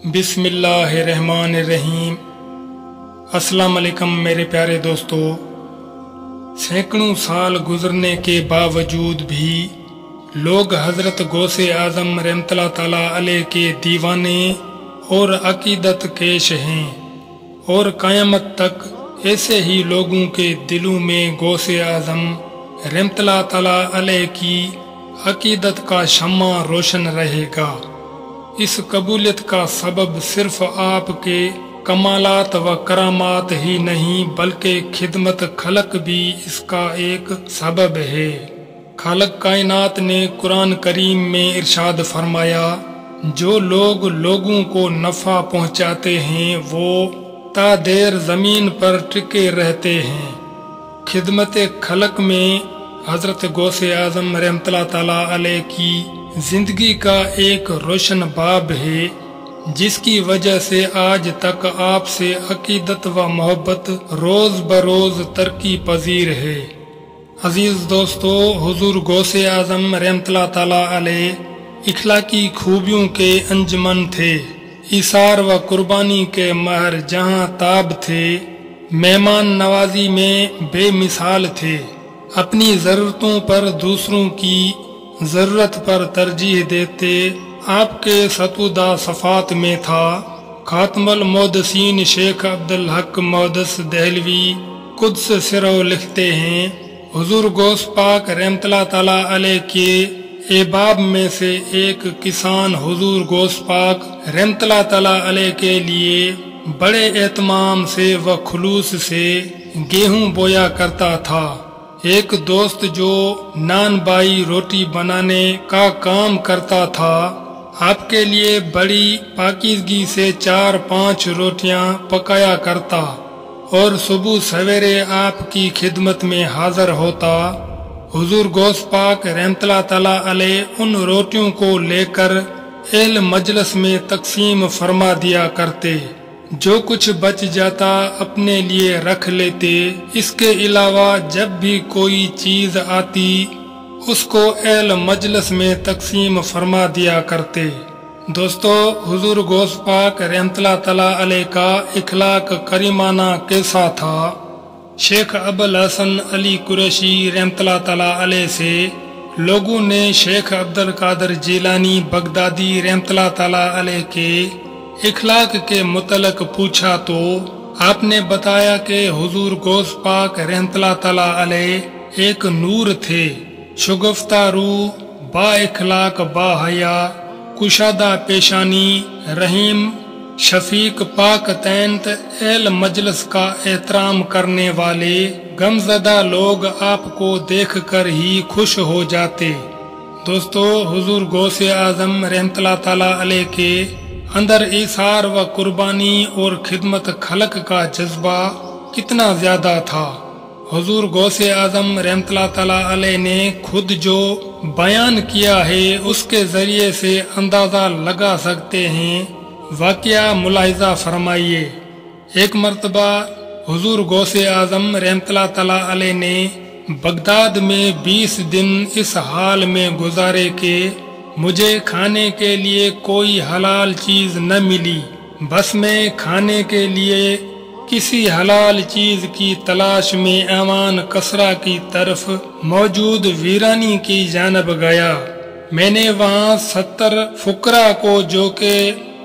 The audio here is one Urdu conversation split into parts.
بسم اللہ الرحمن الرحیم۔ السلام علیکم میرے پیارے دوستو، سینکڑوں سال گزرنے کے باوجود بھی لوگ حضرت غوث اعظم رحمۃ اللہ تعالیٰ علیہ کے دیوانے اور عقیدت کیش ہیں، اور قیامت تک ایسے ہی لوگوں کے دلوں میں غوث اعظم رحمۃ اللہ تعالیٰ علیہ کی عقیدت کا شمع روشن رہے گا۔ اس قبولیت کا سبب صرف آپ کے کمالات و کرامات ہی نہیں بلکہ خدمت خلق بھی اس کا ایک سبب ہے۔ خالق کائنات نے قرآن کریم میں ارشاد فرمایا، جو لوگ لوگوں کو نفع پہنچاتے ہیں وہ تا دیر زمین پر ٹکے رہتے ہیں۔ خدمت خلق میں حضرت غوث اعظم رحمۃ اللہ تعالیٰ علیہ کی زندگی کا ایک روشن باب ہے، جس کی وجہ سے آج تک آپ سے عقیدت و محبت روز بروز ترقی پذیر ہے۔ عزیز دوستو، حضور غوث اعظم رحمۃ اللہ تعالیٰ علیہ اخلاقی خوبیوں کے انجمن تھے، ایثار و قربانی کے ماہر جہاں تاب تھے، مہمان نوازی میں بے مثال تھے، اپنی ضرورتوں پر دوسروں کی ضرورت پر ترجیح دیتے۔ آپ کے ستودہ صفات میں تھا۔ خاتم المحدثین شیخ عبدالحق محدث دہلوی قدس سرو لکھتے ہیں، حضور غوث پاک رحمۃ اللہ تعالیٰ علیہ کے احباب میں سے ایک کسان حضور غوث پاک رحمۃ اللہ تعالیٰ علیہ کے لیے بڑے اہتمام سے و خلوص سے گیہوں بویا کرتا تھا۔ ایک دوست جو نان بائی روٹی بنانے کا کام کرتا تھا، آپ کے لیے بڑی پاکیزگی سے 4-5 روٹیاں پکایا کرتا اور صبح سویرے آپ کی خدمت میں حاضر ہوتا۔ حضور غوث پاک رحمۃ اللہ تعالیٰ علیہ ان روٹیوں کو لے کر اہل مجلس میں تقسیم فرما دیا کرتے، جو کچھ بچ جاتا اپنے لیے رکھ لیتے۔ اس کے علاوہ جب بھی کوئی چیز آتی اس کو اہل مجلس میں تقسیم فرما دیا کرتے۔ دوستو، حضور غوث پاک رحمۃ اللہ تعالیٰ علیہ کا اخلاق کریمانہ کیسا تھا؟ شیخ ابوالحسن علی قریشی رحمۃ اللہ تعالیٰ علیہ سے لوگوں نے شیخ عبدالقادر جیلانی بغدادی رحمۃ اللہ تعالیٰ علیہ کے اخلاق کے متعلق پوچھا تو آپ نے بتایا کہ حضور غوث پاک رحمۃ اللہ تعالیٰ علیہ ایک نور تھے، شگفتہ روح، با اخلاق، با حیا، کشادہ پیشانی، رحیم، شفیق، پاک طینت، اہل مجلس کا احترام کرنے والے۔ غمزدہ لوگ آپ کو دیکھ کر ہی خوش ہو جاتے۔ دوستو، حضور غوث اعظم رحمۃ اللہ تعالیٰ علیہ کے اندر ایثار و قربانی اور خدمت خلق کا جذبہ کتنا زیادہ تھا۔ حضور غوث اعظم رحمۃ اللہ تعالیٰ علیہ نے خود جو بیان کیا ہے اس کے ذریعے سے اندازہ لگا سکتے ہیں۔ واقعہ ملاحظہ فرمائیے۔ ایک مرتبہ حضور غوث اعظم رحمۃ اللہ تعالیٰ علیہ نے بغداد میں 20 دن اس حال میں گزارے کہ مجھے کھانے کے لیے کوئی حلال چیز نہ ملی، بس میں کھانے کے لیے کسی حلال چیز کی تلاش میں ایوان کسرا کی طرف موجود ویرانی کی جانب گیا۔ میں نے وہاں 70 فقراء کو، جو کہ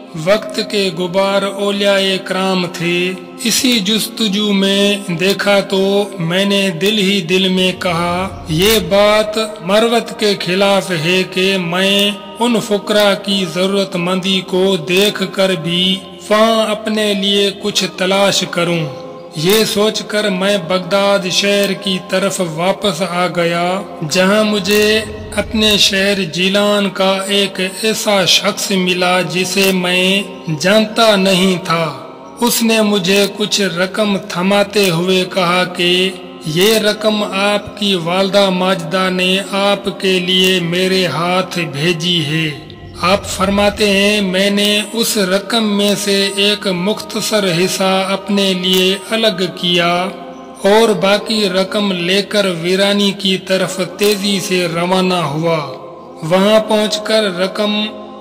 وقت کے غبار اولیاء کرام تھے، اسی جستجو میں دیکھا تو میں نے دل ہی دل میں کہا، یہ بات مروت کے خلاف ہے کہ میں ان فقراء کی ضرورت مندی کو دیکھ کر بھی وہاں اپنے لیے کچھ تلاش کروں۔ یہ سوچ کر میں بغداد شہر کی طرف واپس آ گیا، جہاں مجھے اپنے شہر جیلان کا ایک ایسا شخص ملا جسے میں جانتا نہیں تھا۔ اس نے مجھے کچھ رقم تھماتے ہوئے کہا کہ یہ رقم آپ کی والدہ ماجدہ نے آپ کے لیے میرے ہاتھ بھیجی ہے۔ آپ فرماتے ہیں، میں نے اس رقم میں سے ایک مختصر حصہ اپنے لیے الگ کیا اور باقی رقم لے کر ویرانی کی طرف تیزی سے روانہ ہوا۔ وہاں پہنچ کر رقم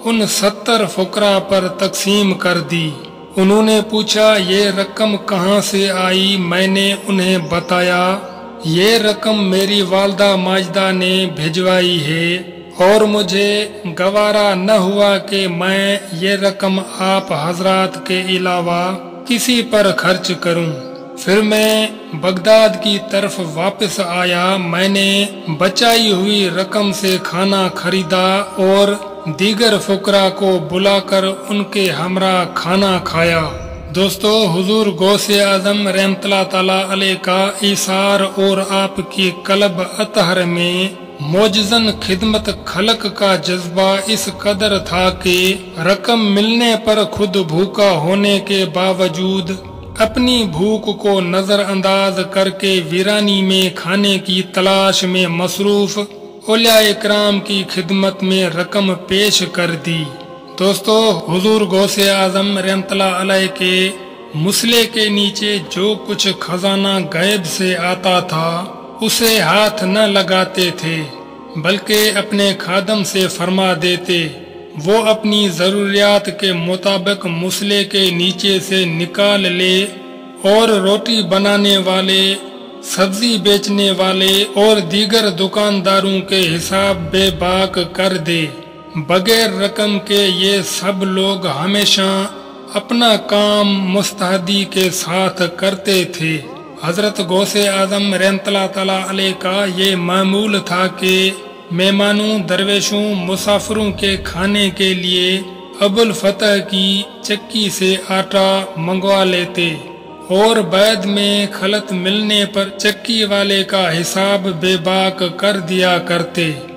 ان 70 فقراء پر تقسیم کر دی۔ انہوں نے پوچھا یہ رقم کہاں سے آئی؟ میں نے انہیں بتایا یہ رقم میری والدہ ماجدہ نے بھجوائی ہے اور مجھے گوارا نہ ہوا کہ میں یہ رقم آپ حضرات کے علاوہ کسی پر خرچ کروں۔ پھر میں بغداد کی طرف واپس آیا۔ میں نے بچائی ہوئی رقم سے کھانا خریدا اور دیگر فقراء کو بلا کر ان کے ہمراہ کھانا کھایا۔ دوستو، حضور غوث اعظم رحمت اللہ تعالی علیہ کا ایثار اور آپ کی قلب اطہر میں معجزن خدمت خلق کا جذبہ اس قدر تھا کہ رقم ملنے پر خود بھوکا ہونے کے باوجود اپنی بھوک کو نظر انداز کر کے ویرانی میں کھانے کی تلاش میں مصروف اولیاء اکرام کی خدمت میں رقم پیش کر دی۔ دوستو، حضور غوث اعظم رحمت اللہ علیہ کے مسلح کے نیچے جو کچھ خزانہ غیب سے آتا تھا اسے ہاتھ نہ لگاتے تھے بلکہ اپنے خادم سے فرما دیتے وہ اپنی ضروریات کے مطابق مسلح کے نیچے سے نکال لے اور روٹی بنانے والے، سبزی بیچنے والے اور دیگر دکانداروں کے حساب بے باک کر دے۔ بغیر رقم کے یہ سب لوگ ہمیشہ اپنا کام مستحدی کے ساتھ کرتے تھے۔ حضرت غوث اعظم رحمت اللہ تعالی علیہ کا یہ معمول تھا کہ مہمانوں، درویشوں، مسافروں کے کھانے کے لیے ابو الفتح کی چکی سے آٹا منگوا لیتے اور بعد میں خلط ملنے پر چکی والے کا حساب بے باک کر دیا کرتے۔